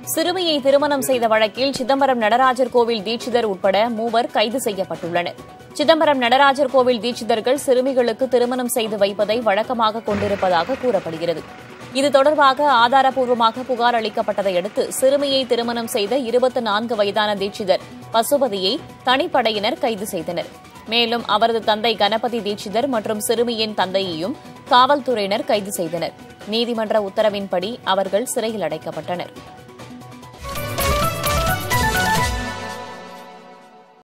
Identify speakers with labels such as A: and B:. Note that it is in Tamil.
A: சிறுமியை திருமணம் செய்த வழக்கில் சிதம்பரம் நடராஜர் கோவில் தீட்சிதர் உட்பட 3 கைது செய்யப்பட்டுள்ளனர். சிதம்பரம் நடராஜர் கோவில் தீட்சிதர்கள் சிறுமிகளுக்கு திருமணம் செய்து வைப்பதை வழக்கமாக கொண்டிருப்பதாக கூறப்படுகிறது. இது தொடர்பாக ஆதாரப்பூர்வமாக புகார் அளிக்கப்பட்டதை அடுத்து சிறுமியை திருமணம் செய்த 24 வயதான தீட்சிதர் பசுபதியை தனிப்படையினர் கைது செய்தனர். மேலும் அவரது தந்தை கணபதி தீட்சிதர் மற்றும் சிறுமியின் தந்தையையும் காவல்துறையினர் கைது செய்தனர். நீதிமன்ற உத்தரவின்படி அவர்கள் சிறையில் அடைக்கப்பட்டனர்.